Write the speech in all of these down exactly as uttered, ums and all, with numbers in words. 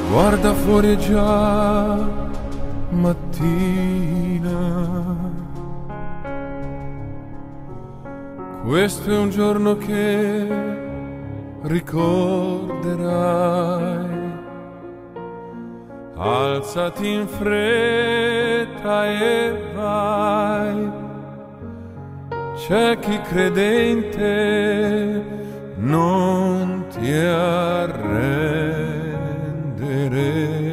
Guarda fuori già mattina, questo è un giorno che ricorderai. Alzati in fretta e vai, c'è chi crede in te, non ti arrendere.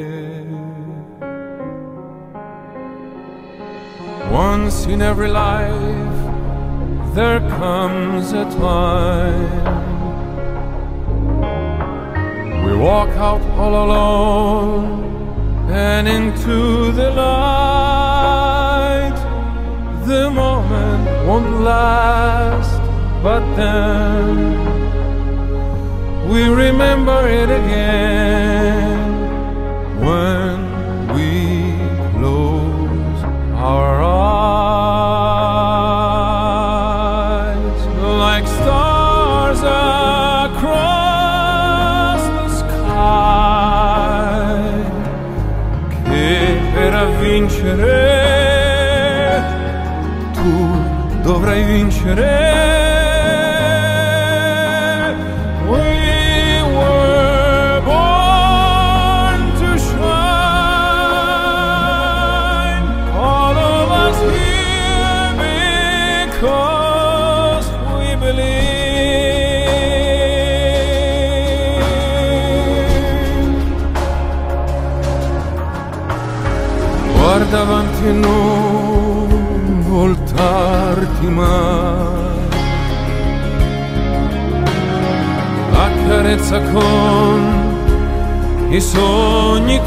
Once in every life there comes a time we walk out all alone and into the light. The moment won't last, but then we remember it again when we close our eyes. Like stars across the sky, che per vincere tu dovrai vincere. Davanti a non voltarti mai, accarezza con i sogni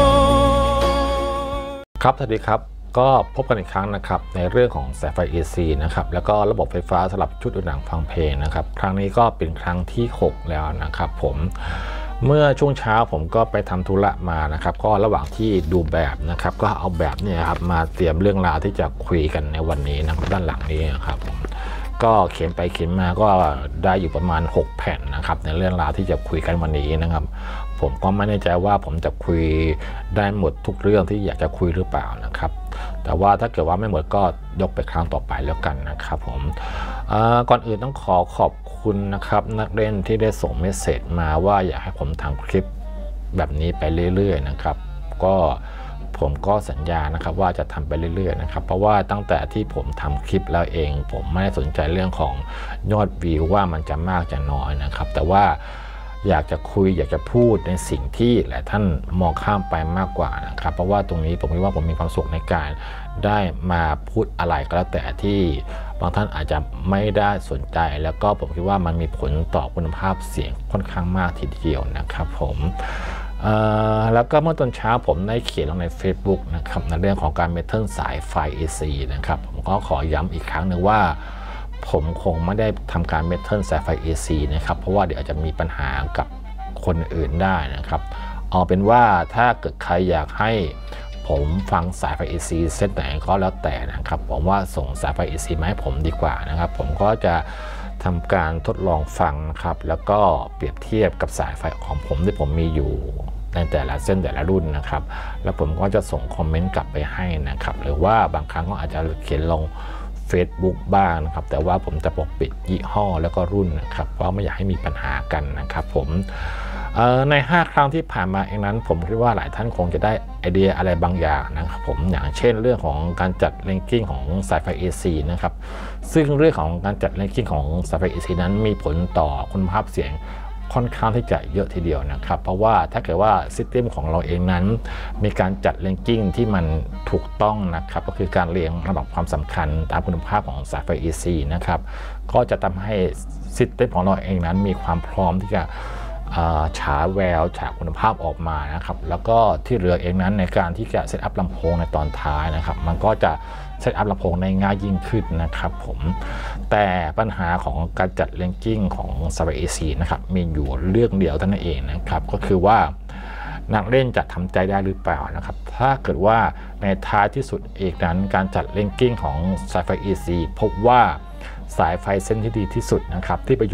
tuoi. ครับสวัสดีครับก็พบกันอีกครั้งนะครับในเรื่องของสายไฟ เอ ซี นะครับแล้วก็ระบบไฟฟ้าสำหรับชุดดูหนังฟังเพลงนะครับครั้งนี้ก็เป็นครั้งที่หกแล้วนะครับผมเมื่อช่วงเช้าผมก็ไปทำธุระมานะครับก็ระหว่างที่ดูแบบนะครับก็เอาแบบเนี่ยครับมาเตรียมเรื่องราวที่จะคุยกันในวันนี้นะครับด้านหลังนี้นะครับก็เขียนไปเขียนมาก็ได้อยู่ประมาณหกแผ่นนะครับในเรื่องราวที่จะคุยกันวันนี้นะครับผมก็ไม่แน่ใจว่าผมจะคุยได้หมดทุกเรื่องที่อยากจะคุยหรือเปล่านะครับแต่ว่าถ้าเกิดว่าไม่หมดก็ยกไปครั้งต่อไปแล้วกันนะครับผมก่อนอื่นต้องขอขอบคุณนะครับนักเล่นที่ได้ส่งเมสเซจมาว่าอยากให้ผมทำคลิปแบบนี้ไปเรื่อยๆนะครับก็ผมก็สัญญานะครับว่าจะทำไปเรื่อยๆนะครับเพราะว่าตั้งแต่ที่ผมทำคลิปแล้วเองผมไม่ได้สนใจเรื่องของยอดวิวว่ามันจะมากจะน้อยนะครับแต่ว่าอยากจะคุยอยากจะพูดในสิ่งที่หลายท่านมองข้ามไปมากกว่านะครับเพราะว่าตรงนี้ผมคิดว่าผมมีความสุขในการได้มาพูดอะไรก็แล้วแต่ที่บางท่านอาจจะไม่ได้สนใจแล้วก็ผมคิดว่ามันมีผลต่อคุณภาพเสียงค่อนข้างมากทีเดียวนะครับผมแล้วก็เมื่อตอนเช้าผมได้เขียนลงใน Facebook นะครับในเรื่องของการเมทัลสายไฟ เอ ซี นะครับผมก็ขอย้ำอีกครั้งหนึ่งว่าผมคงไม่ได้ทำการเมทัลสายไฟ เอ ซี นะครับเพราะว่าเดี๋ยวอาจจะมีปัญหากับคนอื่นได้นะครับเอาเป็นว่าถ้าเกิดใครอยากให้ผมฟังสายไฟ เอ ซี เซตไหนก็แล้วแต่นะครับผมว่าส่งสายไฟ เอ ซี มาให้ผมดีกว่านะครับผมก็จะทำการทดลองฟังนะครับแล้วก็เปรียบเทียบกับสายไฟของผมที่ผมมีอยู่ในแต่ละเส้นแต่ละรุ่นนะครับแล้วผมก็จะส่งคอมเมนต์กลับไปให้นะครับหรือว่าบางครั้งก็อาจจะเขียนลง Facebook บ้างนะครับแต่ว่าผมจะปกปิดยี่ห้อแล้วก็รุ่นนะครับเพราะไม่อยากให้มีปัญหากันนะครับผมในห้าครั้งที่ผ่านมาเองนั้นผมคิดว่าหลายท่านคงจะได้ไอเดียอะไรบางอย่างนะครับผมอย่างเช่นเรื่องของการจัดเรนกิ้งของสายไฟ เอ ซี นะครับซึ่งเรื่องของการจัดเรนกิ้งของสายไฟ เอ ซี นั้นมีผลต่อคุณภาพเสียงค่อนข้างที่จะเยอะทีเดียวนะครับเพราะว่าถ้าเกิดว่าซิสเต็มของเราเองนั้นมีการจัดเรนกิ้งที่มันถูกต้องนะครับก็คือการเรียงลำดับความสำคัญตามคุณภาพของสายไฟ เอ ซี นะครับก็จะทำให้ซิสเต็มของเราเองนั้นมีความพร้อมที่จะฉายแววฉายคุณภาพออกมานะครับแล้วก็ที่เหลือเองนั้นในการที่จะเซตอัพลำโพงในตอนท้ายนะครับมันก็จะเซตอัพลำโพงได้ง่ายยิ่งขึ้นนะครับผมแต่ปัญหาของการจัดเรนกิ้งของสายไฟ เอ ซี นะครับมีอยู่เรื่องเดียวเท่านั้นเองนะครับก็คือว่านักเล่นจะทำใจได้หรือเปล่านะครับถ้าเกิดว่าในท้ายที่สุดเองนั้นการจัดเรนกิ้งของสายไฟ เอ ซี พบว่าสายไฟเส้นที่ดีที่สุดนะครับที่ไปอยู่ที่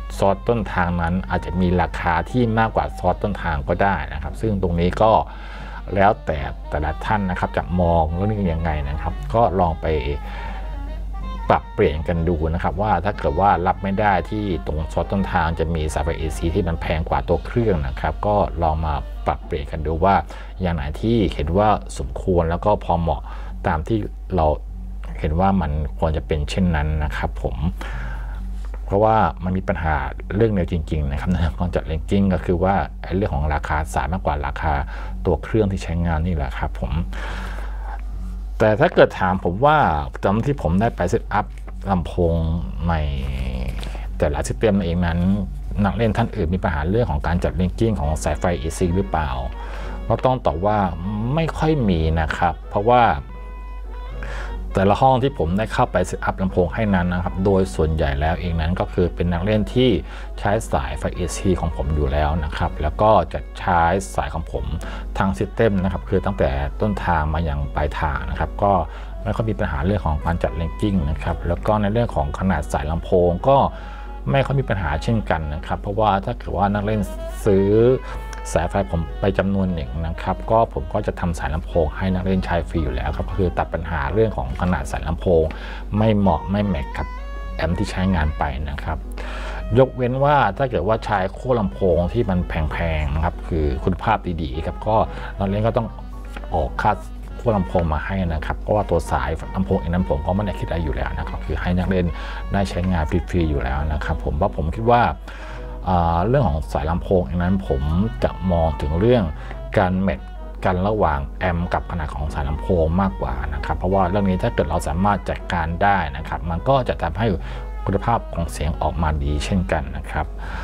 ซอสต้นทางนั้นอาจจะมีราคาที่มากกว่าซอสต้นทางก็ได้นะครับซึ่งตรงนี้ก็แล้วแต่แต่ละท่านนะครับจะมองเรื่องนี้ยังไงนะครับก็ลองไปปรับเปลี่ยนกันดูนะครับว่าถ้าเกิดว่ารับไม่ได้ที่ตรงซอสต้นทางจะมีสายไฟ เอ ซี ที่มันแพงกว่าตัวเครื่องนะครับก็ลองมาปรับเปลี่ยนกันดูว่าอย่างไหนที่เห็นว่าสมควรแล้วก็พอเหมาะตามที่เราเห็นว่ามันควรจะเป็นเช่นนั้นนะครับผมเพราะว่ามันมีปัญหาเรื่องเดียวจริงๆนะครับในการจัดเลนกิ้งก็คือว่าเรื่องของราคาสายมากกว่าราคาตัวเครื่องที่ใช้งานนี่แหละครับผมแต่ถ้าเกิดถามผมว่าตอนที่ผมได้ไปเซตอัพลำโพงในแต่ละซิสเต็มเองนั้นนักเล่นท่านอื่นมีปัญหาเรื่องของการจัดลิงกิ้งของสายไฟ เอ ซี หรือเปล่าก็ต้องตอบว่าไม่ค่อยมีนะครับเพราะว่าแต่ละห้องที่ผมได้เข้าไปเซตอัพลำโพงให้นั้นนะครับโดยส่วนใหญ่แล้วเองนั้นก็คือเป็นนักเล่นที่ใช้สายไฟ เอ ซี ของผมอยู่แล้วนะครับแล้วก็จะใช้สายของผมทางซิสเต็มนะครับคือตั้งแต่ต้นทางมายังปลายทางนะครับก็ไม่ค่อยมีปัญหาเรื่องของการจัดเลนกิ้งนะครับแล้วก็ในเรื่องของขนาดสายลำโพงก็ไม่ค่อยมีปัญหาเช่นกันนะครับเพราะว่าถ้าเกิดว่านักเล่นซื้อสายไฟผมไปจำนวนหนึ่งนะครับก็ผมก็จะทำสายลำโพงให้นักเล่นใช้ฟรีอยู่แล้วครับก็คือตัดปัญหาเรื่องของขนาดสายลำโพงไม่เหมาะไม่แมทกับแอมป์ที่ใช้งานไปนะครับยกเว้นว่าถ้าเกิดว่าใช้โค้ลำโพงที่มันแพงๆนะครับคือคุณภาพดีๆครับก็นักเล่นก็ต้องออกค่าโค้ลำโพงมาให้นะครับเพราะว่าตัวสายลำโพงเองนั้นผมก็ไม่ได้คิดอะไรอยู่แล้วนะครับคือให้นักเล่นได้ใช้งานฟรีๆอยู่แล้วนะครับผมเพราะผมคิดว่าเรื่องของสายลำโพงอย่างนั้นผมจะมองถึงเรื่องการแมทกันระหว่างแอมป์กับขนาดของสายลำโพงมากกว่านะครับเพราะว่าเรื่องนี้ถ้าเกิดเราสามารถจัดการได้นะครับมันก็จะทำให้คุณภาพของเสียงออกมาดีเช่นกันนะครับ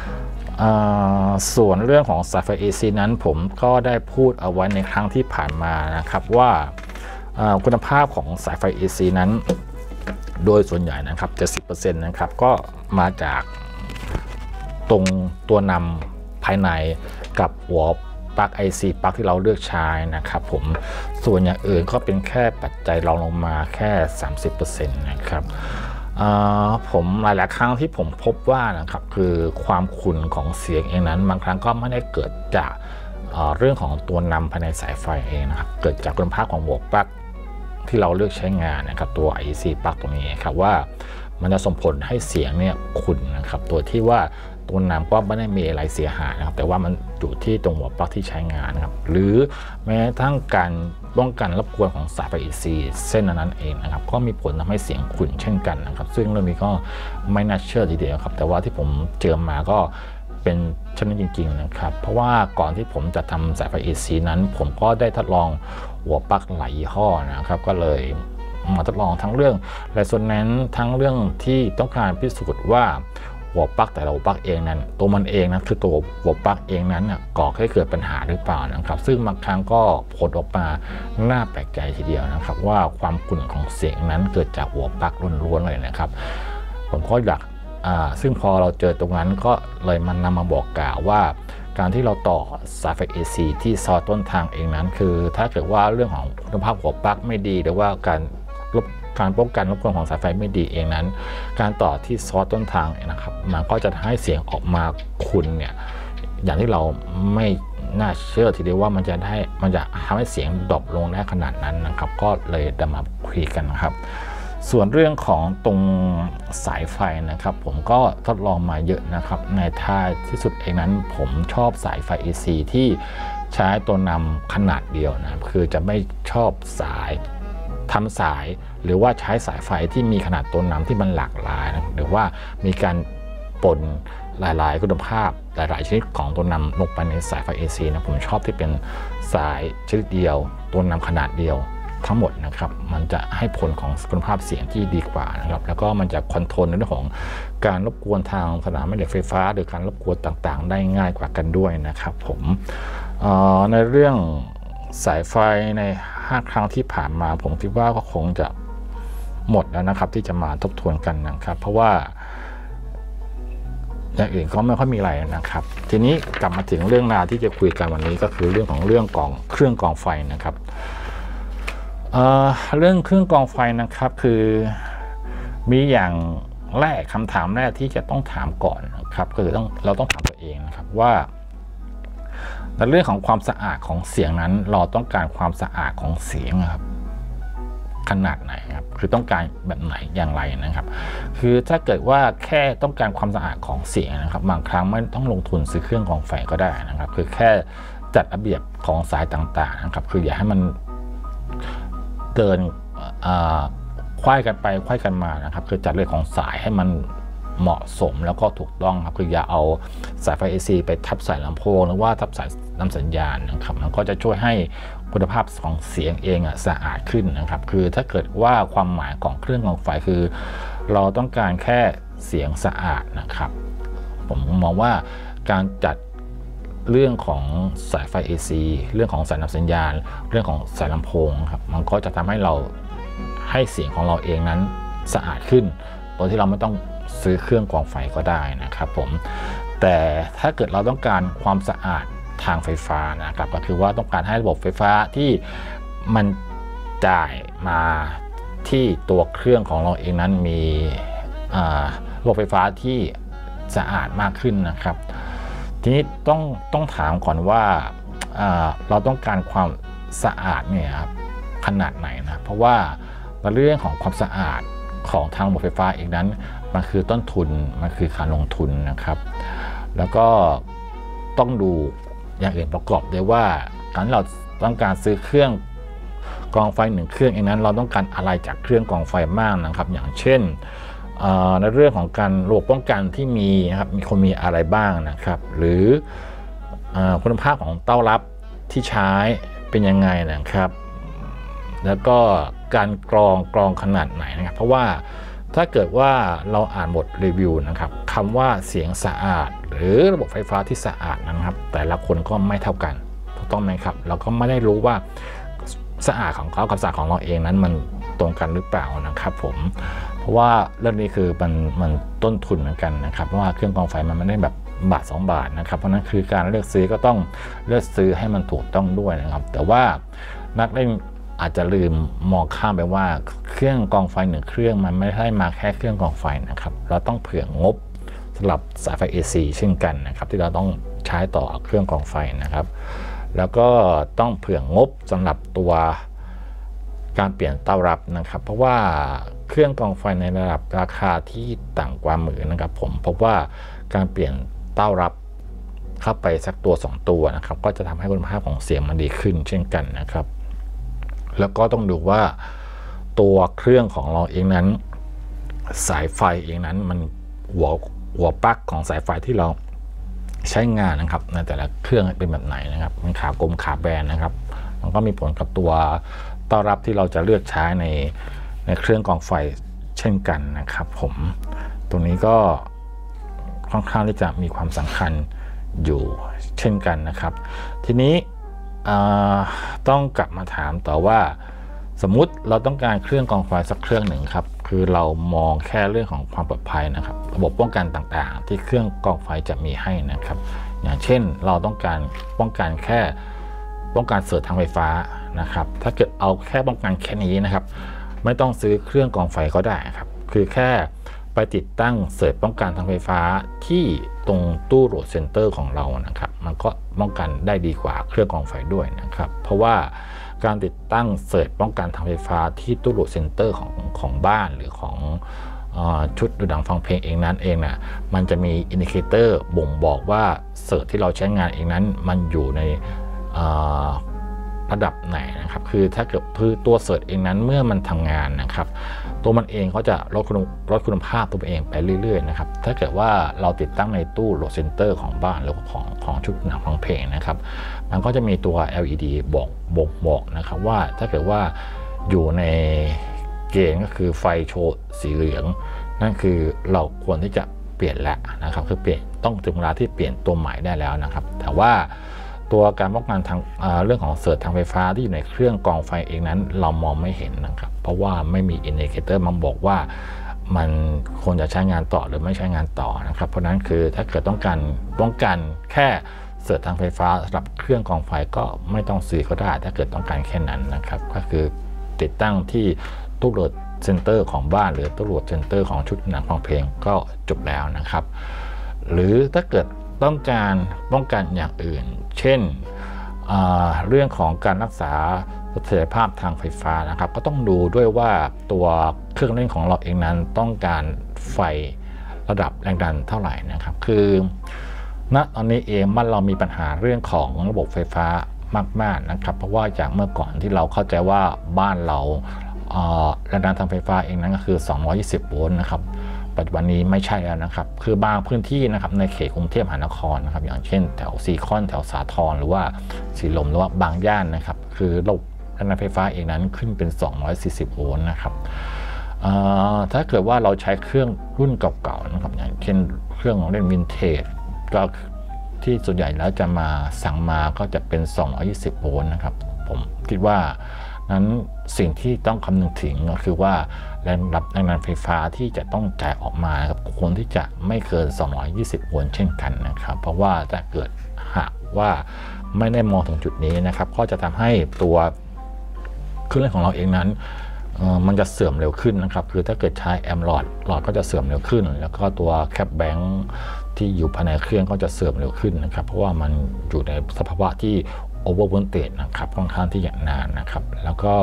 ส่วนเรื่องของสายไฟ เอ ซี นั้นผมก็ได้พูดเอาไว้ในครั้งที่ผ่านมานะครับว่าคุณภาพของสายไฟ เอ ซี นั้นโดยส่วนใหญ่นะครับ เจ็ดสิบเปอร์เซ็นต์ นะครับก็มาจากตรงตัวนำภายในกับหัวปลั๊ก ไอ ซี ปลั๊กที่เราเลือกใช้นะครับผมส่วนอย่างอื่นก็เป็นแค่ปัจจัยรองลงมาแค่ สามสิบเปอร์เซ็นต์ นะครับผมหลายๆครั้งที่ผมพบว่านะครับคือความขุ่นของเสียงเองนั้นบางครั้งก็ไม่ได้เกิดจากเรื่องของตัวนำภายในสายไฟเองนะครับเกิดจากคุณภาพของหัวปลั๊กที่เราเลือกใช้งานนะครับตัว ไอ ซี ปลั๊กตรงนี้ครับว่ามันจะส่งผลให้เสียงเนี่ยขุ่นนะครับตัวที่ว่าตัวนำก็ไม่ได้มีอะไรเสียหายนะครับแต่ว่ามันอยู่ที่ตรงหัวปลั๊กที่ใช้งานนะครับหรือแม้กระทั่งการป้องกันรบกวนของสายไฟ เอ ซี เส้นนั้นเองนะครับก็มีผลทำให้เสียงขุ่นเช่นกันนะครับซึ่งเรื่องนี้ก็ไม่น่าเชื่อทีเดียวครับแต่ว่าที่ผมเจอมาก็เป็นเช่นนั้นจริงๆนะครับเพราะว่าก่อนที่ผมจะทำสายไฟ เอ ซี นั้นผมก็ได้ทดลองหัวปลั๊กหลายยี่ห้อนะครับก็เลยมาทดลองทั้งเรื่องเรโซแนนซ์ทั้งเรื่องที่ต้องการพิสูจน์ว่าหัวปลั๊กแต่ละหัวปลั๊กเองนั้นตัวมันเองนะคือตัวหัวปลั๊กเองนั้นก่อให้เกิดปัญหาหรือเปล่านะครับซึ่งบางครั้งก็ผลออกมาน่าแปลกใจทีเดียวนะครับว่าความขุ่นของเสียงนั้นเกิดจากหัวปลั๊กล้วนๆเลยนะครับผมก็อยากซึ่งพอเราเจอตรงนั้นก็เลยมันนำมาบอกกล่าวว่าการที่เราต่อสายไฟ เอ ซี ที่ซอสต้นทางเองนั้นคือถ้าเกิดว่าเรื่องของคุณภาพหัวปลั๊กไม่ดีหรือว่าการลบการป้องกันรบกวนของสายไฟไม่ดีเองนั้นการต่อที่ซอสต้นทางนะครับมันก็จะให้เสียงออกมาขุ่นเนี่ยอย่างที่เราไม่น่าเชื่อทีเดียวว่ามันจะได้มันจะทำให้เสียงดรอปลงได้ขนาดนั้นนะครับก็เลยจะมาคุยกันนะครับส่วนเรื่องของตรงสายไฟนะครับผมก็ทดลองมาเยอะนะครับในท้ายที่สุดเองนั้นผมชอบสายไฟ เอ ซี ที่ใช้ตัวนำขนาดเดียวนะครับคือจะไม่ชอบสายทำสายหรือว่าใช้สายไฟที่มีขนาดตัวนำที่มันหลากหลายนะหรือว่ามีการปนหลายๆคุณภาพหลายๆชนิดของตัวนำลงไปในสายไฟ เอ ซี นะผมชอบที่เป็นสายชนิดเดียวตัวนำขนาดเดียวทั้งหมดนะครับมันจะให้ผลของคุณภาพเสียงที่ดีกว่านะครับแล้วก็มันจะคอนโทรลในเรื่องของการรบกวนทางสนามแม่เหล็กไฟฟ้าหรือการรบกวนต่างๆได้ง่ายกว่ากันด้วยนะครับผมในเรื่องสายไฟในห้าครั้งที่ผ่านมาผมคิดว่าก็คงจะหมดแล้วนะครับที่จะมาทบทวนกันนะครับเพราะว่าอย่างอื่นก็ไม่ค่อยมีอะไรนะครับทีนี้กลับมาถึงเรื่องราวที่จะคุยกันวันนี้ก็คือเรื่องของเรื่องกองเครื่องกองไฟนะครับเอ่อเรื่องเครื่องกองไฟนะครับคือมีอย่างแรกคำถามแรกที่จะต้องถามก่อนนะครับก็คือต้องเราต้องถามตัวเองนะครับว่าในเรื่องของความสะอาดของเสียงนั้นเราต้องการความสะอาดของเสียงครับขนาดไหนครับคือต้องการแบบไหนอย่างไรนะครับคือถ้าเกิดว่าแค่ต้องการความสะอาดของเสียงนะครับบางครั้งไม่ต้องลงทุนซื้อเครื่องกรองไฟก็ได้นะครับคือแค่จัดระเบียบของสายต่างๆนะครับคืออย่าให้มันเดินควายกันไปควายกันมานะครับคือจัดเรื่องของสายให้มันเหมาะสมแล้วก็ถูกต้องครับคืออย่าเอาสายไฟ เอ ซี ไปทับสายลำโพงหรือว่าทับสายนำสัญญาณนะครับมันก็จะช่วยให้คุณภาพของเสียงเองอ่ะสะอาดขึ้นนะครับคือถ้าเกิดว่าความหมายของเครื่องกรองไฟคือเราต้องการแค่เสียงสะอาดนะครับผมมองว่าการจัดเรื่องของสายไฟ เอ ซี เรื่องของสายนำสัญญาณเรื่องของสายลำโพงครับมันก็จะทำให้เราให้เสียงของเราเองนั้นสะอาดขึ้นโดยที่เราไม่ต้องซื้อเครื่องกรองไฟก็ได้นะครับผมแต่ถ้าเกิดเราต้องการความสะอาดทางไฟฟ้านะครับก็คือว่าต้องการให้ระบบไฟฟ้าที่มันจ่ายมาที่ตัวเครื่องของเราเองนั้นมีระบบไฟฟ้าที่สะอาดมากขึ้นนะครับทีนี้ต้องต้องถามก่อนว่าเราต้องการความสะอาดเนี่ยครับขนาดไหนนะเพราะว่าเรื่องของความสะอาดของทางระบบไฟฟ้าเองนั้นมันคือต้นทุนมันคือการลงทุนนะครับแล้วก็ต้องดูอย่างอื่นประกอบด้วยว่าการเราต้องการซื้อเครื่องกรองไฟหนึ่งเครื่องเองนั้นเราต้องการอะไรจากเครื่องกรองไฟมากนะครับอย่างเช่นในเรื่องของการระบบป้องกันที่มีนะครับมีคนมีอะไรบ้างนะครับหรือคุณภาพของเต้ารับที่ใช้เป็นยังไงนะครับแล้วก็การกรองกรองขนาดไหนนะครับเพราะว่าถ้าเกิดว่าเราอ่านบทรีวิวนะครับคำว่าเสียงสะอาดหรือระบบไฟฟ้าที่สะอาดนะครับแต่ละคนก็ไม่เท่ากันถูกต้องไหมครับเราก็ไม่ได้รู้ว่าสะอาดของเขากับสะอาดของเราเองนั้นมันตรงกันหรือเปล่านะครับผมเพราะว่าเรื่องนี้คือมันมันต้นทุนเหมือนกันนะครับเพราะว่าเครื่องกรองไฟมันไม่ได้แบบบาทสองบาทนะครับเพราะนั้นคือการเลือกซื้อก็ต้องเลือกซื้อให้มันถูกต้องด้วยนะครับแต่ว่านักเล่นอาจจะลืมมองข้ามไปว่าเครื่องกรองไฟหนึ่งเครื่องมันไม่ได้มาแค่เครื่องกรองไฟนะครับเราต้องเผื่องบสำหรับสายไฟ เอ ซี เช่นกันนะครับที่เราต้องใช้ต่อเครื่องกรองไฟนะครับแล้วก็ต้องเผื่องบสำหรับตัวการเปลี่ยนเต้ารับนะครับเพราะว่าเครื่องกรองไฟในระดับราคาที่ต่ำกว่าหมื่นนะครับผมพบว่าการเปลี่ยนเต้ารับเข้าไปสักตัวสองตัวนะครับก็จะทำให้คุณภาพของเสียงมันดีขึ้นเช่นกันนะครับแล้วก็ต้องดูว่าตัวเครื่องของเราเองนั้นสายไฟเองนั้นมันหัวหัวปลั๊กของสายไฟที่เราใช้งานนะครับในแต่ละเครื่องเป็นแบบไหนนะครับมันขากลมขาแบนนะครับมันก็มีผลกับตัวต้อนรับที่เราจะเลือกใช้ในในเครื่องกรองไฟเช่นกันนะครับผมตรงนี้ก็ค่อนข้างที่จะมีความสำคัญอยู่เช่นกันนะครับทีนี้ต้องกลับมาถามต่อว่าสมมุติเราต้องการเครื่องกรองไฟสักเครื่องหนึ่งครับคือเรามองแค่เรื่องของความปลอดภัยนะครับระบบป้องกันต่างๆที่เครื่องกรองไฟจะมีให้นะครับอย่างเช่นเราต้องการป้องกันแค่ป้องกันเสริฐทางไฟฟ้านะครับถ้าเกิดเอาแค่ป้องกันแค่นี้นะครับไม่ต้องซื้อเครื่องกรองไฟก็ได้ครับคือแค่ไปติดตั้งเสริฐป้องกันทางไฟฟ้าที่ตรงตู้โหลดเซ็นเตอร์ของเรานะครับมันก็ป้องกันได้ดีกว่าเครื่องกรองไฟด้วยนะครับเพราะว่าการติดตั้งเสริฐป้องกันทางไฟฟ้าที่ตู้โหลดเซ็นเตอร์ของของบ้านหรือของชุดดูหนังฟังเพลงเองนั้นเองนะมันจะมีอินดิเคเตอร์บ่งบอกว่าเสริฐที่เราใช้งานเองนั้นมันอยู่ในระดับไหนนะครับคือถ้าเกิดคือตัวเสริฐเองนั้นเมื่อมันทำงานนะครับตัวมันเองก็จะลดคุณลดคุณภาพตัวเองไปเรื่อยๆนะครับถ้าเกิดว่าเราติดตั้งในตู้โหลดเซ็นเตอร์ของบ้านหรือของของชุดหนังฟังเพลงนะครับมันก็จะมีตัว แอล อี ดี บอกบอกบอกนะครับว่าถ้าเกิดว่าอยู่ในเกณฑ์ก็คือไฟโชว์สีเหลืองนั่นคือเราควรที่จะเปลี่ยนแล้วนะครับคือเปลี่ยนต้องถึงเวลาที่เปลี่ยนตัวใหม่ได้แล้วนะครับแต่ว่าตัวการป้องกันทางเรื่องของเสริฐทางไฟฟ้าที่อยู่ในเครื่องกรองไฟเองนั้นเรามองไม่เห็นนะครับเพราะว่าไม่มีอินดิเคเตอร์มาบอกว่ามันควรจะใช้งานต่อหรือไม่ใช้งานต่อนะครับเพราะนั้นคือถ้าเกิดต้องการป้องกันแค่เสริฐทางไฟฟ้าสำหรับเครื่องกรองไฟก็ไม่ต้องซื้อก็ได้ถ้าเกิดต้องการแค่นั้นนะครับก็คือติดตั้งที่ตู้โหลดเซนเตอร์ของบ้านหรือตรวจเซนเตอร์ของชุดหนังฟังเพลงก็จบแล้วนะครับหรือถ้าเกิดต้องการป้องกันอย่างอื่นเช่นเรื่องของการรักษาเสถียรภาพทางไฟฟ้านะครับก็ต้องดูด้วยว่าตัวเครื่องเล่นของเราเองนั้นต้องการไฟระดับแรงดันเท่าไหร่นะครับคือณตอนนี้เองบ้านเรามีปัญหาเรื่องของระบบไฟฟ้ามากๆนะครับเพราะว่าจากเมื่อก่อนที่เราเข้าใจว่าบ้านเราแรงดันทางไฟฟ้าเองนั้นก็คือสองร้อยยี่สิบโวลต์นะครับปัจจุบันนี้ไม่ใช่แล้วนะครับคือบางพื้นที่นะครับในเขตกรุงเทพมหานครนะครับอย่างเช่นแถวซีคอนแถวสาทรหรือว่าสีลมหรือว่าบางย่านนะครับคือระบบแรงดันไฟฟ้าเองนั้นขึ้นเป็นสองร้อยสี่สิบโวลต์นะครับถ้าเกิดว่าเราใช้เครื่องรุ่นเก่าๆนะครับอย่างเช่นเครื่องของเล่นวินเทจก็ที่ส่วนใหญ่แล้วจะมาสั่งมาก็จะเป็นสองร้อยยี่สิบโวลต์นะครับผมคิดว่านั้นสิ่งที่ต้องคำนึงถึงก็คือว่าแรงรับแรงดันไฟฟ้าที่จะต้องจ่ายออกมาครับควรที่จะไม่เกินสองร้อยยี่สิบโวลต์เช่นกันนะครับเพราะว่าถ้าเกิดหากว่าไม่ได้มองถึงจุดนี้นะครับก็จะทำให้ตัวเครื่องเล่นของเราเองนั้นมันจะเสื่อมเร็วขึ้นนะครับคือถ้าเกิดใช้แอมป์หลอดหลอดก็จะเสื่อมเร็วขึ้นแล้วก็ตัวแคปแบงค์ที่อยู่ภายในเครื่องก็จะเสื่อมเร็วขึ้นนะครับเพราะว่ามันอยู่ในสภาวะที่โอเวอร์โวลเตจนะครับค่อนข้างที่จะนานนะครับแล้วก็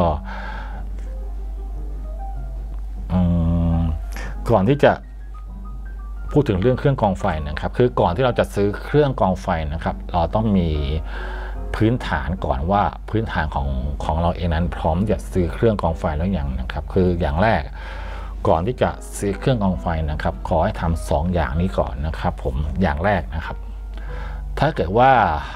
ก่อนที่จะพูดถึงเรื่องเครื่องกรองไฟนะครับคือก่อนที่เราจะซื้อเครื่องกรองไฟนะครับเราต้องมีพื้นฐานก่อนว่าพื้นฐานของของเราเองนั้นพร้อมจะซื้อเครื่องกรองไฟแล้วอย่างนะครับคืออย่างแรกก่อนที่จะซื้อเครื่องกรองไฟนะครับขอให้ทำสองอย่างนี้ก่อนนะครับผมอย่างแรกนะครับถ้าเกิดว่า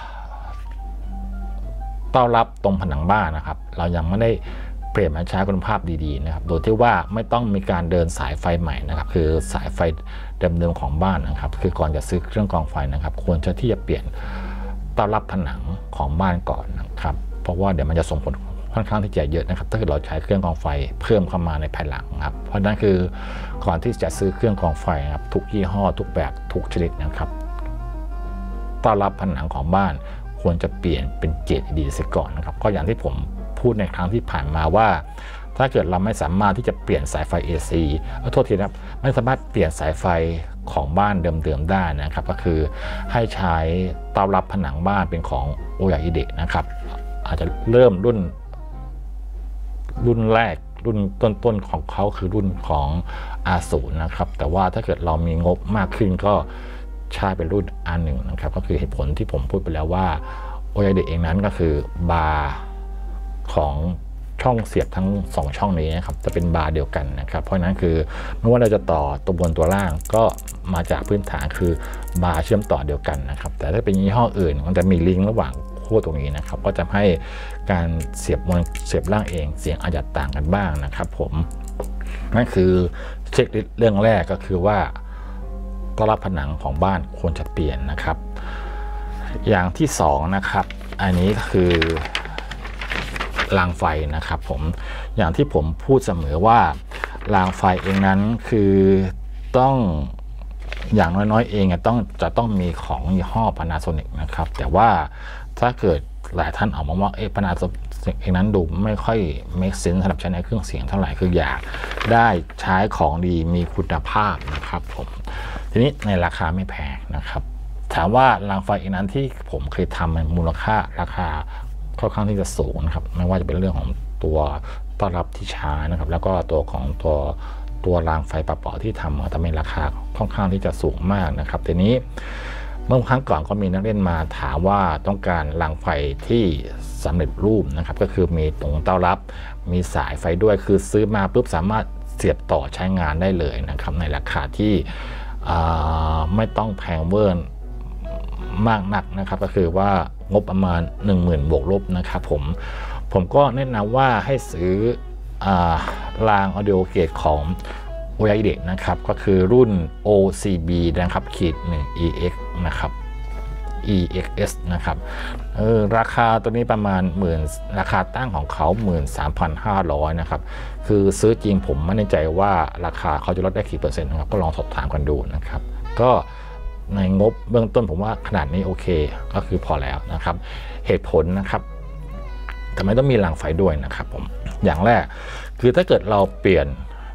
ต้อนรับตรงผนังบ้านนะครับเรายังไม่ได้เปลี่ยนมาใช้คุณภาพดีๆนะครับโดยที่ว่าไม่ต้องมีการเดินสายไฟใหม่นะครับคือสายไฟเดิมๆของบ้านนะครับคือก่อนจะซื้อเครื่องกรองไฟนะครับควรจะที่จะเปลี่ยนต้อนรับผนังของบ้านก่อนนะครับเพราะว่าเดี๋ยวมันจะส่งผลค่อนข้างที่จะเยอะนะครับถ้าเกิดเราใช้เครื่องกรองไฟเพิ่มเข้ามาในภายหลังครับเพราะนั้นคือก่อนที่จะซื้อเครื่องกรองไฟครับทุกยี่ห้อทุกแบบทุกชนิดนะครับต้อนรับผนังของบ้านควรจะเปลี่ยนเป็นเกรดดีเสียก่อนนะครับก็อย่างที่ผมพูดในครั้งที่ผ่านมาว่าถ้าเกิดเราไม่สามารถที่จะเปลี่ยนสายไฟ เอ ซี โทษทีนะครับไม่สามารถเปลี่ยนสายไฟของบ้านเดิมๆได้นะครับก็คือให้ใช้ต้อนรับผนังบ้านเป็นของโอยาอิเดะนะครับอาจจะเริ่มรุ่นรุ่นแรกรุ่นต้นๆของเขาคือรุ่นของ อาร์ ศูนย์ นะครับแต่ว่าถ้าเกิดเรามีงบมากขึ้นก็ใช้เป็นรุ่น อาร์ หนึ่ง นะครับก็คือเหตุผลที่ผมพูดไปแล้วว่าโอยาอิเดะเองนั้นก็คือบาร์ของช่องเสียบทั้งสองช่องนี้นะครับจะเป็นบาร์เดียวกันนะครับเพราะนั้นคือไม่ว่าเราจะต่อตัวบนตัวล่างก็มาจากพื้นฐานคือบาร์เชื่อมต่อเดียวกันนะครับแต่ถ้าเป็นยี่ห้ออื่นมันจะมีลิงก์ระหว่างขั้วตรงนี้นะครับก็จะให้การเสียบบนเสียบล่างเองเสียงอาจจะต่างกันบ้างนะครับผมนั่นคือเช็คเรื่องแรกก็คือว่าต้อนรับผนังของบ้านควรจะเปลี่ยนนะครับอย่างที่สองนะครับอันนี้คือรางไฟนะครับผมอย่างที่ผมพูดเสมอว่ารางไฟเองนั้นคือต้องอย่างน้อยๆเองต้องจะต้องมีของยี่ห้อ Panasonic นะครับแต่ว่าถ้าเกิดหลายท่านออกมาว่าเอ Panasonic เองนั้นดูไม่ค่อย make sense สำหรับใช้ในเครื่องเสียงเท่าไหร่คืออยากได้ใช้ของดีมีคุณภาพนะครับผมทีนี้ในราคาไม่แพงนะครับถามว่ารางไฟเองนั้นที่ผมเคยทำมูลค่าราคาค่อนข้างที่จะสูงนะครับไม่ว่าจะเป็นเรื่องของตัวต้อนรับที่ช้านะครับแล้วก็ตัวของตัวตัวรางไฟเปล่าๆที่ทำทำให้ราคาค่อนข้างที่จะสูงมากนะครับทีนี้เมื่อครั้งก่อนก็มีนักเล่นมาถามว่าต้องการรางไฟที่สำเร็จรูปนะครับก็คือมีตรงต้อนรับมีสายไฟด้วยคือซื้อมาปุ๊บสามารถเสียบต่อใช้งานได้เลยนะครับในราคาที่ไม่ต้องแพงเวอร์มากนักนะครับก็คือว่างบประมาณ หนึ่งหมื่น บวกลบนะครับผมผมก็แนะนำว่าให้ซื้อราง Audio Gate ของโอยาอิเดะนะครับก็คือรุ่น โอ ซี บี นะครับขีดหนึ่ง อี เอ็กซ์ นะครับ อี เอ็กซ์ เอส นะครับเออราคาตัวนี้ประมาณหมื่นราคาตั้งของเขา หนึ่งหมื่นสามพันห้าร้อย นะครับคือซื้อจริงผมไม่แน่ใจว่าราคาเขาจะลดได้กี่เปอร์เซ็นต์นะครับก็ลองสอบถามกันดูนะครับก็ในงบเบื้องต้นผมว่าขนาดนี้โอเคก็คือพอแล้วนะครับเหตุผลนะครับทำไมต้องมีรางไฟด้วยนะครับผมอย่างแรกคือถ้าเกิดเราเปลี่ยน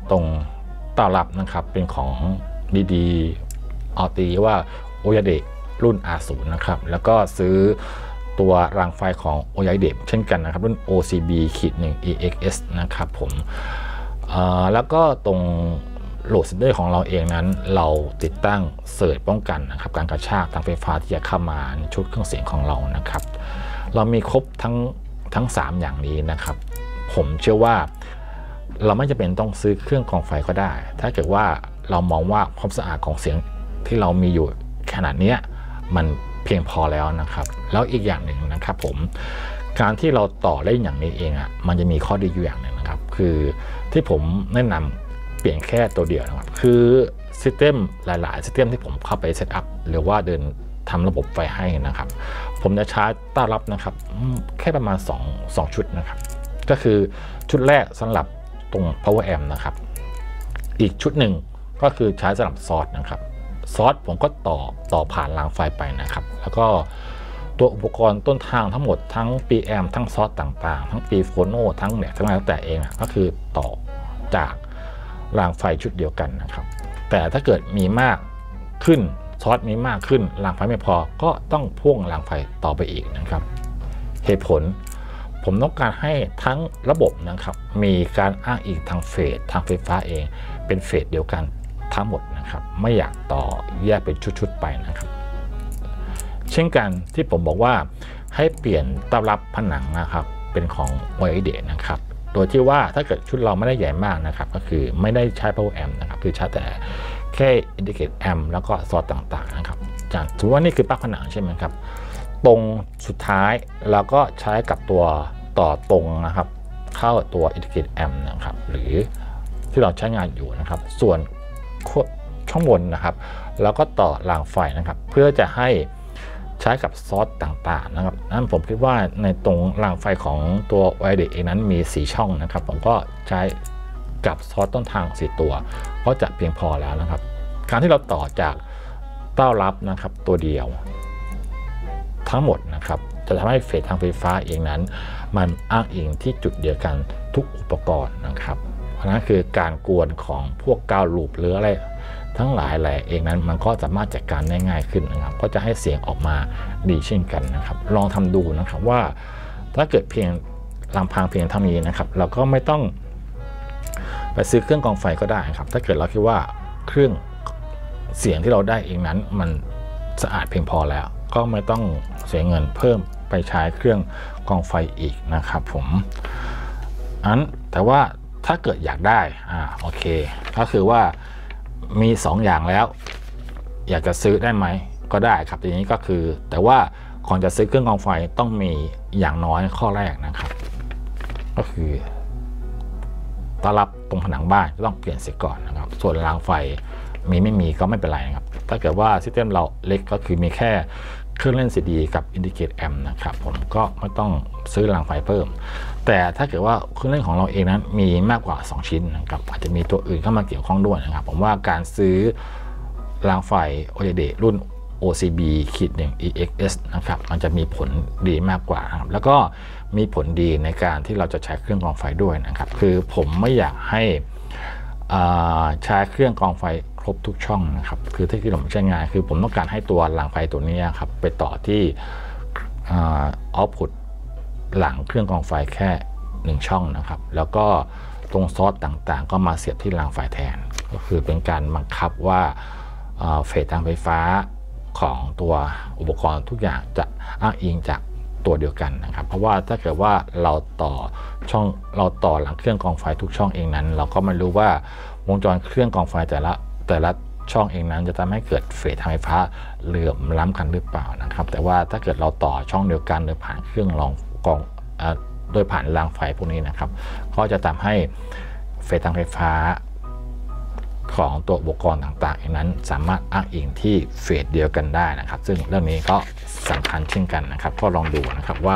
ตรงต้อนรับนะครับเป็นของดีๆออตีว่าโอยาเดะรุ่น อาร์ ศูนย์ นะครับแล้วก็ซื้อตัวรางไฟของโอยาเดะเช่นกันนะครับรุ่น โอ ซี บี หนึ่ง อี เอ็กซ์ เอส นะครับผมแล้วก็ตรงโหลดเซนเตอร์ของเราเองนั้นเราติดตั้งเสิร์ชป้องกันนะครับการกระชากทางไฟฟ้าที่จะเข้ามาในชุดเครื่องเสียงของเรานะครับเรามีครบทั้งทั้งสามอย่างนี้นะครับผมเชื่อว่าเราไม่จำเป็นต้องซื้อเครื่องกรองไฟก็ได้ถ้าเกิดว่าเรามองว่าความสะอาดของเสียงที่เรามีอยู่ขนาดนี้มันเพียงพอแล้วนะครับแล้วอีกอย่างหนึ่งนะครับผมการที่เราต่อเล่นอย่างนี้เองอ่ะมันจะมีข้อดีอยู่อย่างหนึ่งนะครับคือที่ผมแนะนำเปลี่ยนแค่ตัวเดียวนะครับคือซิสเต็มหลายๆซิสเต็มที่ผมเข้าไปเซตอัพหรือว่าเดินทำระบบไฟให้นะครับผมจะใช้ต้อนรับนะครับแค่ประมาณ2 2ชุดนะครับก็คือชุดแรกสำหรับตรง power amp นะครับอีกชุดหนึ่งก็คือใช้สำหรับซอสนะครับซอสผมก็ต่อต่อผ่านรางไฟไปนะครับแล้วก็ตัวอุปกรณ์ต้นทางทั้งหมดทั้ง ปี แอม ทั้งซอสต่างๆทั้งปีโฟโนทั้งเนี่ยทั้งอะไรแต่เองก็คือต่อจากรางไฟชุดเดียวกันนะครับแต่ถ้าเกิดมีมากขึ้นซอสมีมากขึ้นรางไฟไม่พอก็ต้องพ่วงรางไฟต่อไปอีกนะครับเหตุผลผมต้องการให้ทั้งระบบนะครับมีการอ้างอิงทางเฟสทางไฟฟ้าเองเป็นเฟสเดียวกันทั้งหมดนะครับไม่อยากต่อแยกเป็นชุดๆไปนะครับเช่นกันที่ผมบอกว่าให้เปลี่ยนต้อนรับผนังนะครับเป็นของโอไอเดะนะครับโดยที่ว่าถ้าเกิดชุดเราไม่ได้ใหญ่มากนะครับก็คือไม่ได้ใช้ power amp นะครับคือใช้แต่แค่ indicate amp แล้วก็ซอสต่างๆนะครับจากถือว่านี่คือปลั๊กผนังใช่ไหมครับตรงสุดท้ายเราก็ใช้กับตัวต่อตรงนะครับเข้าตัว indicate amp นะครับหรือที่เราใช้งานอยู่นะครับส่วนช่องบนนะครับแล้วก็ต่อรางไฟนะครับเพื่อจะให้ใช้กับซอสต่างๆนะครับนั้นผมคิดว่าในตรงรางไฟของตัวไวเดเองนั้นมีสี่ช่องนะครับผมก็ใช้กับซอสต้นทางสี่ตัวก็จะเพียงพอแล้วนะครับการที่เราต่อจากต้อนรับนะครับตัวเดียวทั้งหมดนะครับจะทำให้เฟสทางไฟฟ้าเองนั้นมันอ้างอิงที่จุดเดียวกันทุกอุปกรณ์นะครับเพราะนั้นคือการกวนของพวกกาวลูปหรืออะไรทั้งหลายแหล่เองนั้นมันก็สามารถจัดการได้ง่ายขึ้นนะครับก็จะให้เสียงออกมาดีเช่นกันนะครับลองทำดูนะครับว่าถ้าเกิดเพียงลำพังเพียงเท่านี้นะครับเราก็ไม่ต้องไปซื้อเครื่องกรองไฟก็ได้ครับถ้าเกิดเราคิดว่าเครื่องเสียงที่เราได้เองนั้นมันสะอาดเพียงพอแล้วก็ไม่ต้องเสียเงินเพิ่มไปใช้เครื่องกรองไฟอีกนะครับผมอันแต่ว่าถ้าเกิดอยากได้อ่าโอเคก็คือว่ามีสองอย่างแล้วอยากจะซื้อได้ไหมก็ได้ครับทีนี้ก็คือแต่ว่าก่อนจะซื้อเครื่องกรองไฟต้องมีอย่างน้อยข้อแรกนะครับก็คือต้อนรับตรงผนังบ้านจะต้องเปลี่ยนเสียก่อนนะครับส่วนรางไฟมีไม่มีก็ไม่เป็นไรนะครับถ้าเกิดว่าซิสเต็มเราเล็กก็คือมีแค่เครื่องเล่นซีดีกับ indicate amp นะครับผมก็ไม่ต้องซื้อรางไฟเพิ่มแต่ถ้าเกิดว่าเครื่องเล่นของเราเองนั้นมีมากกว่าสองชิ้นนะครับอาจจะมีตัวอื่นเข้ามาเกี่ยวข้องด้วยนะครับผมว่าการซื้อรางไฟโอไอเดะรุ่น โอ ซี บี หนึ่ง อี เอ็กซ์ เอส นะครับมันจะมีผลดีมากกว่านะครับแล้วก็มีผลดีในการที่เราจะใช้เครื่องกรองไฟด้วยนะครับคือผมไม่อยากให้ใช้เครื่องกรองไฟครบทุกช่องนะครับคือที่ผมใช้งานคือผมต้องการให้ตัวรางไฟตัวนี้ครับไปต่อที่เอาท์พุตหลังเครื่องกรองไฟแค่หนึ่งช่องนะครับแล้วก็ตรงซอสต่างๆก็มาเสียบที่รางไฟแทนก็คือเป็นการบังคับว่าเฟสทางไฟฟ้าของตัวอุปกรณ์ทุกอย่างจะอ้างอิงจากตัวเดียวกันนะครับเพราะว่าถ้าเกิดว่าเราต่อช่องเราต่อหลังเครื่องกรองไฟทุกช่องเองนั้นเราก็ไม่รู้ว่าวงจรเครื่องกรองไฟแต่ละแต่ละช่องเองนั้นจะทำให้เกิดเฟสทางไฟฟ้าเหลื่อมล้ำกันหรือเปล่านะครับแต่ว่าถ้าเกิดเราต่อช่องเดียวกันโดยผ่านเครื่องรองกรองโดยผ่านรางไฟพวกนี้นะครับก็จะทำให้เฟสทางไฟฟ้าของตัวอุปกรณ์ต่างๆนั้นสามารถอ้างอิงที่เฟสเดียวกันได้นะครับซึ่งเรื่องนี้ก็สำคัญเช่นกันนะครับก็ลองดูนะครับว่า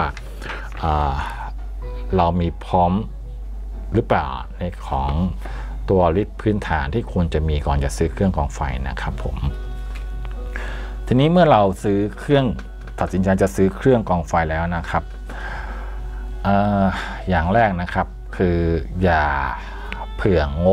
เรามีพร้อมหรือเปล่าในของตัวลิสต์พื้นฐานที่ควรจะมีก่อนจะซื้อเครื่องกรองไฟนะครับผมทีนี้เมื่อเราซื้อเครื่องตัดสินใจจะซื้อเครื่องกรองไฟแล้วนะครับ อ, อย่างแรกนะครับคืออย่าเผื่องบ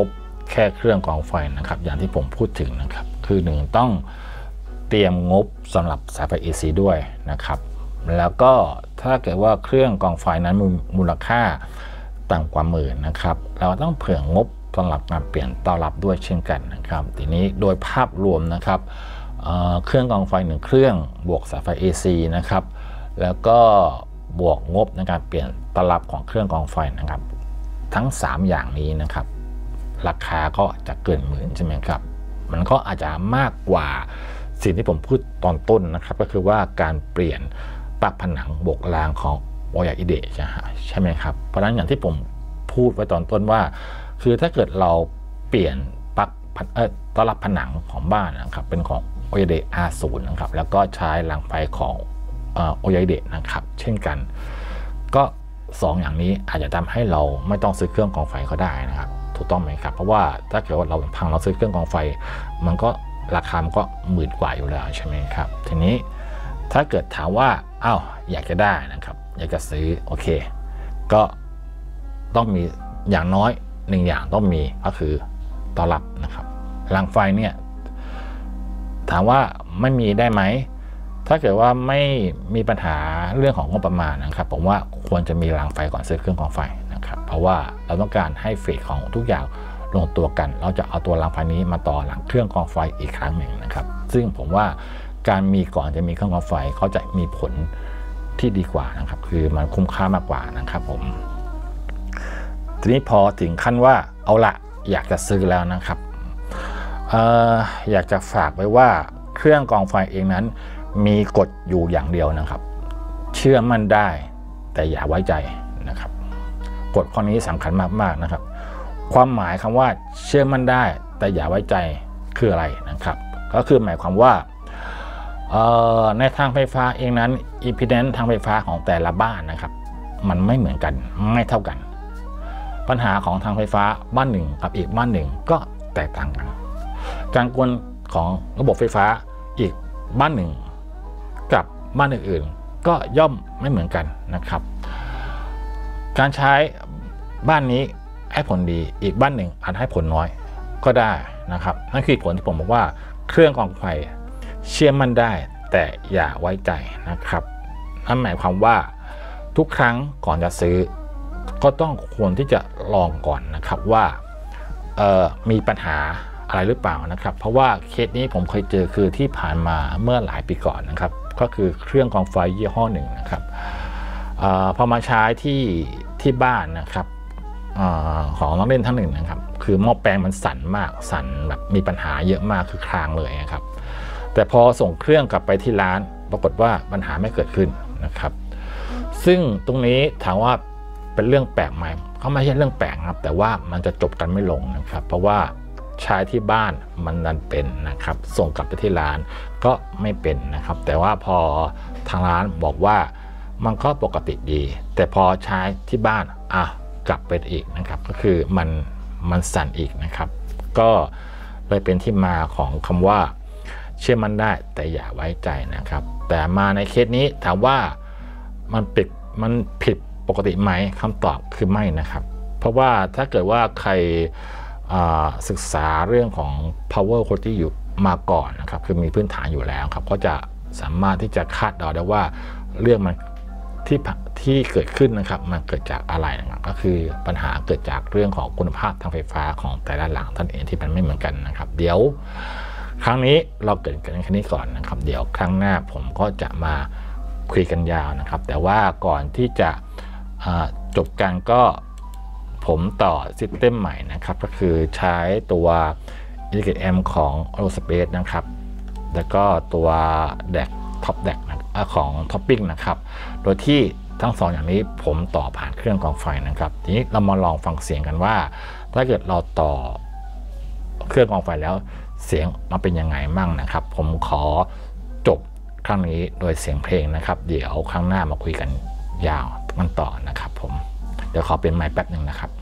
แค่เครื่องกรองไฟนะครับอย่างที่ผมพูดถึงนะครับคือหนึ่งต้องเตรียมงบสำหรับสายไฟ เอ ซี ด้วยนะครับแล้วก็ถ้าเกิดว่าเครื่องกรองไฟนั้นมูลค่าต่ำกว่าหมื่นนะครับเราต้องเผื่องบสำหรับการเปลี่ยนต้อนรับด้วยเช่นกันนะครับทีนี้โดยภาพรวมนะครับ เ, เครื่องกรองไฟหนึ่งเครื่องบวกสายไฟ เอ ซี นะครับแล้วก็บวกงบในการเปลี่ยนต้อนรับของเครื่องกรองไฟนะครับทั้งสามอย่างนี้นะครับราคาก็จะเกินหมื่นใช่ไหมครับมันก็อาจจะมากกว่าสิ่งที่ผมพูดตอนต้นนะครับก็คือว่าการเปลี่ยนปลั๊กผนังบวกรางของโอยาอิเดะใช่ไหมครับเพราะฉะนั้นอย่างที่ผมพูดไว้ตอนต้นว่าคือถ้าเกิดเราเปลี่ยนปลั๊กต้อนรับผนังของบ้านนะครับเป็นของโอยาอิเดะ อาร์ ศูนย์ นะครับแล้วก็ใช้รางไฟของโอยาอิเดะนะครับเช่นกันก็สองอย่างนี้อาจจะทำให้เราไม่ต้องซื้อเครื่องกรองไฟก็ได้นะครับถูกต้องไหมครับเพราะว่าถ้าเกิดว่าเราพังเราซื้อเครื่องกรองไฟมันก็ราคามันก็หมื่นกว่าอยู่แล้วใช่ไหมครับทีนี้ถ้าเกิดถามว่าอ้าวอยากจะได้นะครับอยากจะซื้อโอเคก็ต้องมีอย่างน้อยหนึ่งอย่างต้องมีก็คือต้อนรับนะครับรางไฟเนี่ยถามว่าไม่มีได้ไหมถ้าเกิดว่าไม่มีปัญหาเรื่องของงบประมาณนะครับผมว่าควรจะมีรางไฟก่อนซื้อเครื่องกรองไฟนะครับเพราะว่าเราต้องการให้เฟสของทุกอย่างลงตัวกันเราจะเอาตัวรางไฟนี้มาต่อหลังเครื่องกรองไฟอีกครั้งหนึ่งนะครับซึ่งผมว่าการมีก่อนจะมีเครื่องกรองไฟเขาจะมีผลที่ดีกว่านะครับคือมันคุ้มค่ามากกว่านะครับผมทีนี้พอถึงขั้นว่าเอาละอยากจะซื้อแล้วนะครับ เอ่อ อยากจะฝากไว้ว่าเครื่องกรองไฟเองนั้นมีกฎอยู่อย่างเดียวนะครับเชื่อมั่นได้แต่อย่าไว้ใจนะครับกฎข้อนี้สำคัญมากๆนะครับความหมายคำว่าเชื่อมั่นได้แต่อย่าไว้ใจคืออะไรนะครับก็คือหมายความว่าในทางไฟฟ้าเองนั้น impedance ทางไฟฟ้าของแต่ละบ้านนะครับมันไม่เหมือนกันไม่เท่ากันปัญหาของทางไฟฟ้าบ้านหนึ่งกับอีกบ้านหนึ่งก็แตกต่างกันการกวนของระบบไฟฟ้าอีกบ้านหนึ่งกับบ้านอื่นๆก็ย่อมไม่เหมือนกันนะครับการใช้บ้านนี้ให้ผลดีอีกบ้านหนึ่งอาจให้ผลน้อยก็ได้นะครับนั่นคือผลที่ผมบอกว่าเครื่องกรองไฟเชื่อมั่นได้แต่อย่าไว้ใจนะครับนั่นหมายความว่าทุกครั้งก่อนจะซื้อก็ต้องควรที่จะลองก่อนนะครับว่ามีปัญหาอะไรหรือเปล่านะครับเพราะว่าเคสนี้ผมเคยเจอคือที่ผ่านมาเมื่อหลายปีก่อนนะครับก็คือเครื่องกรองไฟยี่ห้อหนึ่งนะครับอพอมาใช้ที่ที่บ้านนะครับอของนักเล่นทั้งหนึ่งนะครับคือหม้อแปลงมันสั่นมากสั่นแบบมีปัญหาเยอะมากคือคลางเลยนะครับแต่พอส่งเครื่องกลับไปที่ร้านปรากฏว่าปัญหาไม่เกิดขึ้นนะครับซึ่งตรงนี้ถามว่าเป็นเรื่องแปลกไหมเขาไม่ใช่เรื่องแปลกครับแต่ว่ามันจะจบกันไม่ลงนะครับเพราะว่าใช้ที่บ้านมันนันเป็นนะครับส่งกลับไปที่ร้านก็ไม่เป็นนะครับแต่ว่าพอทางร้านบอกว่ามันก็ปกติดีแต่พอใช้ที่บ้านอ่ะกลับไปอีกนะครับก็คือมันมันสั่นอีกนะครับก็เลยเป็นที่มาของคำว่าเชื่อมั่นได้แต่อย่าไว้ใจนะครับแต่มาในเคสนี้ถามว่ามันผิดมันผิดปกติไหมคำตอบคือไม่นะครับเพราะว่าถ้าเกิดว่าใครศึกษาเรื่องของ power quality อยู่มาก่อนนะครับคือมีพื้นฐานอยู่แล้วครับก็จะสามารถที่จะคาดเดาได้ว่าเรื่องมันที่ที่เกิดขึ้นนะครับมันเกิดจากอะไรนะครับก็คือปัญหาเกิดจากเรื่องของคุณภาพทางไฟฟ้าของแต่ละหลังท่านเองที่มันไม่เหมือนกันนะครับเดี๋ยวครั้งนี้เราเกิดกันแค่นี้ก่อนนะครับเดี๋ยวครั้งหน้าผมก็จะมาคุยกันยาวนะครับแต่ว่าก่อนที่จะจบกันก็ผมต่อซิสเต็มใหม่นะครับก็คือใช้ตัว Integrated Amp ของ Aerospace นะครับแล้วก็ตัวแดกท็อปแดกของท็อปปิ้งนะครับโดยที่ทั้งสองอย่างนี้ผมต่อผ่านเครื่องกรองไฟนะครับทีนี้เรามาลองฟังเสียงกันว่าถ้าเกิดเราต่อเครื่องกรองไฟแล้วเสียงมาเป็นยังไงมั่งนะครับผมขอจบครั้งนี้โดยเสียงเพลงนะครับเดี๋ยวครั้งหน้ามาคุยกันยาวกันต่อนะครับผมเดี๋ยวขอเป็นไมค์แป๊บหนึ่งนะครับ